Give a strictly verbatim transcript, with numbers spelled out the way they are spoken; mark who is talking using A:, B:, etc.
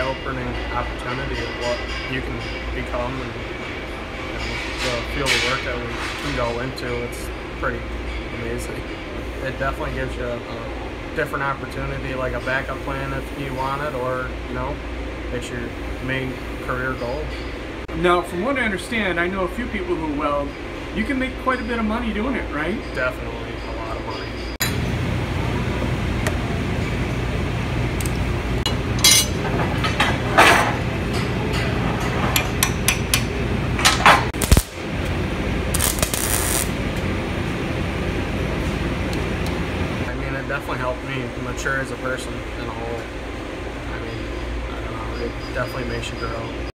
A: eye-opening opportunity of what you can become, and you know, the field of work that we can go into. It's pretty amazing. It definitely gives you a, a different opportunity, like a backup plan if you want it, or you know, it's your main career goal.
B: Now, from what I understand, I know a few people who weld. You can make quite a bit of money doing it, right?
A: Definitely a lot of money. I mean, it definitely helped me mature as a person in a whole. I mean, I don't know, it definitely makes you grow.